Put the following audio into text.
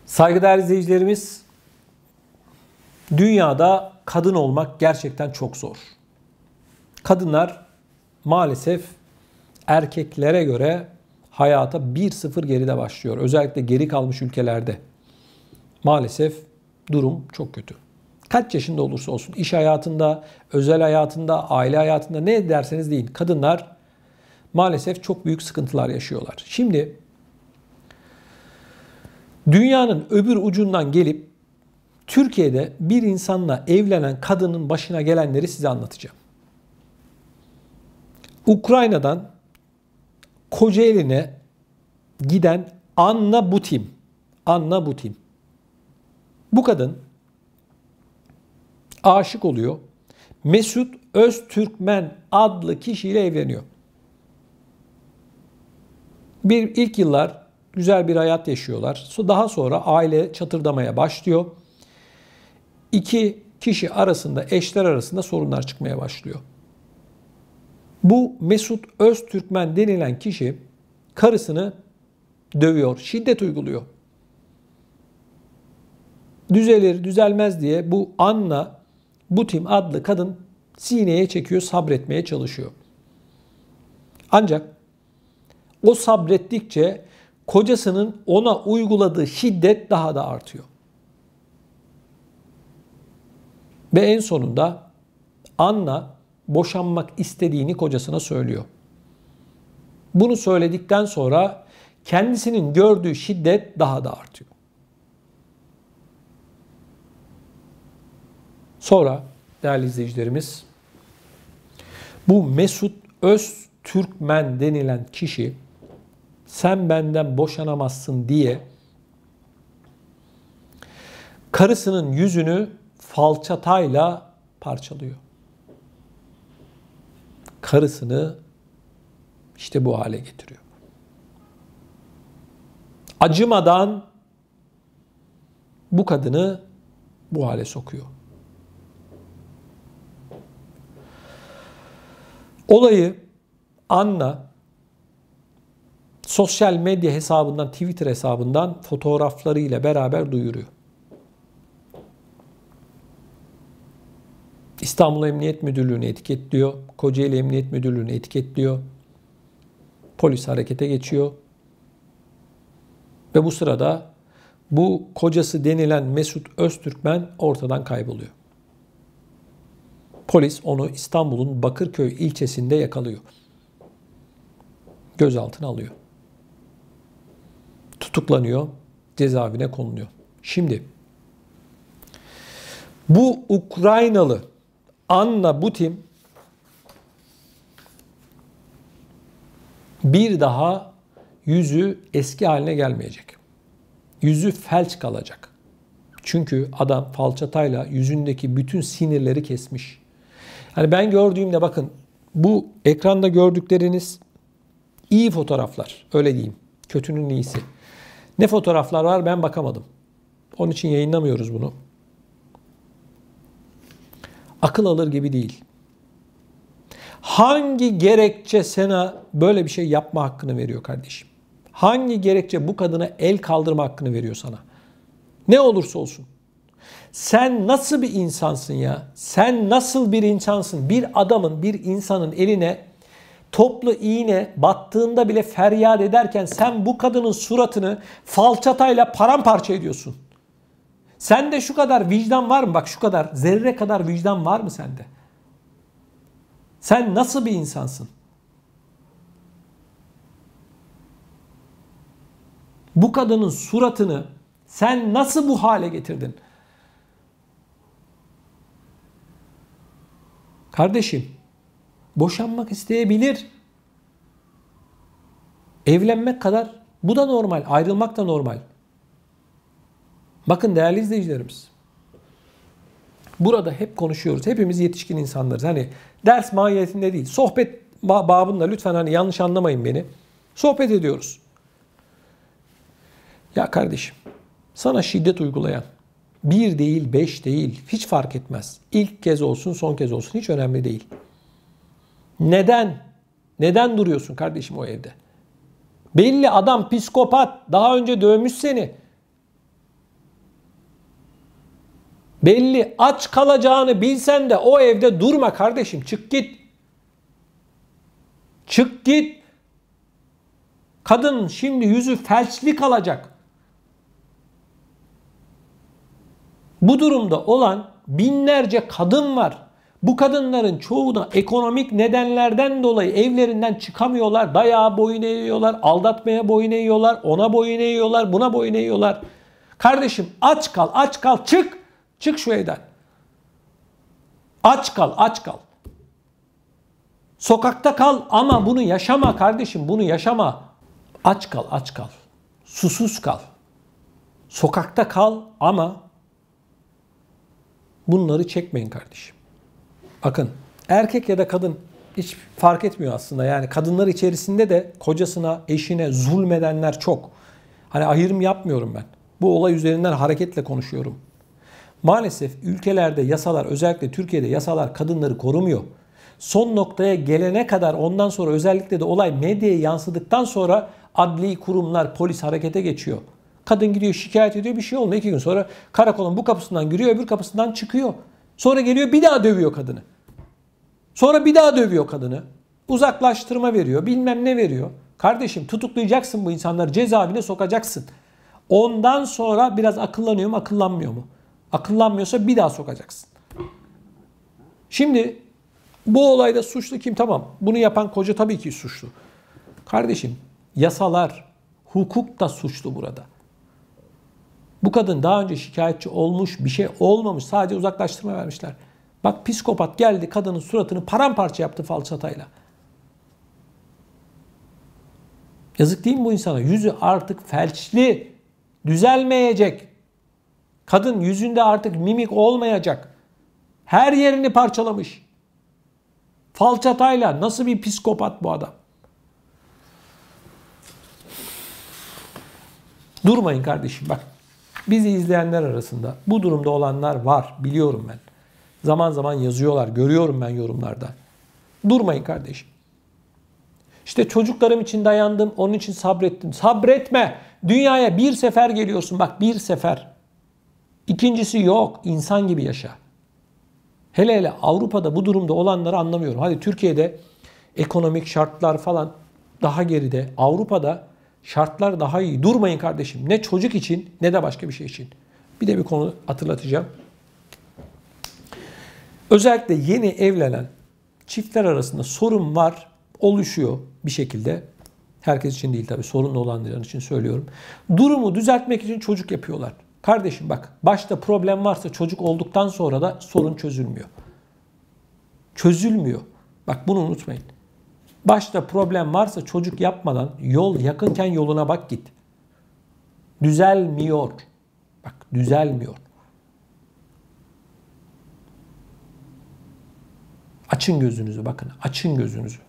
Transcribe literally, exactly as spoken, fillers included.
Saygıdeğer izleyicilerimiz, dünyada kadın olmak gerçekten çok zor. Kadınlar maalesef erkeklere göre hayata bir sıfır geride başlıyor. Özellikle geri kalmış ülkelerde. Maalesef durum çok kötü. Kaç yaşında olursa olsun, iş hayatında, özel hayatında, aile hayatında ne derseniz deyin, kadınlar maalesef çok büyük sıkıntılar yaşıyorlar. Şimdi dünyanın öbür ucundan gelip Türkiye'de bir insanla evlenen kadının başına gelenleri size anlatacağım. Ukrayna'dan Kocaeli'ne giden Anna Butim. Anna Butim. Bu kadın aşık oluyor. Mesut Öztürkmen adlı kişiyle evleniyor. Bir ilk yıllar güzel bir hayat yaşıyorlar. Daha sonra aile çatırdamaya başlıyor. İki kişi arasında, eşler arasında sorunlar çıkmaya başlıyor. Bu Mesut Öztürkmen denilen kişi karısını dövüyor, şiddet uyguluyor. Düzelir, düzelmez diye bu Anna Butim adlı kadın sineye çekiyor, sabretmeye çalışıyor. Ancak o sabrettikçe kocasının ona uyguladığı şiddet daha da artıyor. Ve en sonunda Anna boşanmak istediğini kocasına söylüyor. Bunu söyledikten sonra kendisinin gördüğü şiddet daha da artıyor. Sonra değerli izleyicilerimiz, bu Mesut Öztürkmen denilen kişi sen benden boşanamazsın diye karısının yüzünü falçatayla parçalıyor. Karısını işte bu hale getiriyor. Acımadan bu kadını bu hale sokuyor. Olayı Anna sosyal medya hesabından, Twitter hesabından fotoğraflarıyla beraber duyuruyor. İstanbul Emniyet Müdürlüğü'nü etiketliyor. Kocaeli Emniyet Müdürlüğü'nü etiketliyor. Polis harekete geçiyor. Ve bu sırada bu kocası denilen Mesut Öztürkmen ortadan kayboluyor. Polis onu İstanbul'un Bakırköy ilçesinde yakalıyor. Gözaltına alıyor. Tutuklanıyor, cezaevine konuluyor. Şimdi bu Ukraynalı Anna Butim bir daha yüzü eski haline gelmeyecek. Yüzü felç kalacak. Çünkü adam falçatayla yüzündeki bütün sinirleri kesmiş. Yani ben gördüğümde bakın, bu ekranda gördükleriniz iyi fotoğraflar. Öyle diyeyim. Kötünün iyisi. Ne fotoğraflar var ben bakamadım. Onun için yayınlamıyoruz bunu. Akıl alır gibi değil. Hangi gerekçe sana böyle bir şey yapma hakkını veriyor kardeşim? Hangi gerekçe bu kadına el kaldırma hakkını veriyor sana? Ne olursa olsun. Sen nasıl bir insansın ya? Sen nasıl bir insansın? Bir adamın, bir insanın eline toplu iğne battığında bile feryat ederken sen bu kadının suratını falçatayla paramparça ediyorsun. Sende şu kadar vicdan var mı? Bak şu kadar, zerre kadar vicdan var mı sende? Sen nasıl bir insansın? Bu kadının suratını sen nasıl bu hale getirdin? Kardeşim, boşanmak isteyebilir. Evlenmek kadar bu da normal, ayrılmak da normal. Bakın değerli izleyicilerimiz, burada hep konuşuyoruz. Hepimiz yetişkin insanlarız. Hani ders mahiyetinde değil, sohbet babında, lütfen hani yanlış anlamayın beni. Sohbet ediyoruz. Ya kardeşim, sana şiddet uygulayan, bir değil, beş değil, hiç fark etmez. İlk kez olsun, son kez olsun, hiç önemli değil. Neden? Neden duruyorsun kardeşim o evde? Belli adam psikopat, daha önce dövmüş seni. Belli, aç kalacağını bilsen de o evde durma kardeşim. Çık git. Çık git. Kadın şimdi yüzü felçli kalacak. Bu durumda olan binlerce kadın var. Bu kadınların çoğu da ekonomik nedenlerden dolayı evlerinden çıkamıyorlar. Dayağa boyun eğiyorlar, aldatmaya boyun eğiyorlar, ona boyun eğiyorlar, buna boyun eğiyorlar. Kardeşim aç kal, aç kal, çık. Çık şu evden. Aç kal, aç kal. Sokakta kal ama bunu yaşama kardeşim, bunu yaşama. Aç kal, aç kal. Susuz kal. Sokakta kal ama bunları çekmeyin kardeşim. Bakın erkek ya da kadın hiç fark etmiyor aslında. Yani kadınlar içerisinde de kocasına, eşine zulmedenler çok. Hani ayrım yapmıyorum ben. Bu olay üzerinden hareketle konuşuyorum. Maalesef ülkelerde yasalar, özellikle Türkiye'de yasalar kadınları korumuyor. Son noktaya gelene kadar, ondan sonra özellikle de olay medyaya yansıdıktan sonra adli kurumlar, polis harekete geçiyor. Kadın gidiyor şikayet ediyor, bir şey olmuyor. İki gün sonra karakolun bu kapısından giriyor, öbür kapısından çıkıyor. Sonra geliyor bir daha dövüyor kadını. Sonra bir daha dövüyor kadını. Uzaklaştırma veriyor, bilmem ne veriyor. Kardeşim tutuklayacaksın bu insanları, cezaevine sokacaksın. Ondan sonra biraz akıllanıyor mu, akıllanmıyor mu? Akıllanmıyorsa bir daha sokacaksın. Şimdi bu olayda suçlu kim? Tamam. Bunu yapan koca tabii ki suçlu. Kardeşim yasalar, hukuk da suçlu burada. Bu kadın daha önce şikayetçi olmuş, bir şey olmamış. Sadece uzaklaştırma vermişler. Bak psikopat geldi kadının suratını paramparça yaptı falçatayla. Yazık değil mi bu insana? Yüzü artık felçli. Düzelmeyecek. Kadın yüzünde artık mimik olmayacak. Her yerini parçalamış. Falçatayla. Nasıl bir psikopat bu adam? Durmayın kardeşim bak. Bizi izleyenler arasında bu durumda olanlar var. Biliyorum ben. Zaman zaman yazıyorlar. Görüyorum ben yorumlarda. Durmayın kardeşim. İşte çocuklarım için dayandım. Onun için sabrettim. Sabretme. Dünyaya bir sefer geliyorsun. Bak bir sefer. İkincisi yok. İnsan gibi yaşa. Hele hele Avrupa'da bu durumda olanları anlamıyorum. Hadi Türkiye'de ekonomik şartlar falan daha geride. Avrupa'da şartlar daha iyi. Durmayın kardeşim. Ne çocuk için ne de başka bir şey için. Bir de bir konu hatırlatacağım. Özellikle yeni evlenen çiftler arasında sorun var, oluşuyor bir şekilde. Herkes için değil tabii, sorunlu olanlar için söylüyorum. Durumu düzeltmek için çocuk yapıyorlar. Kardeşim bak, başta problem varsa çocuk olduktan sonra da sorun çözülmüyor. Çözülmüyor. Bak bunu unutmayın. Başta problem varsa çocuk yapmadan yol yakınken yoluna bak git. Düzelmiyor. Bak düzelmiyor. Açın gözünüzü bakın. Açın gözünüzü.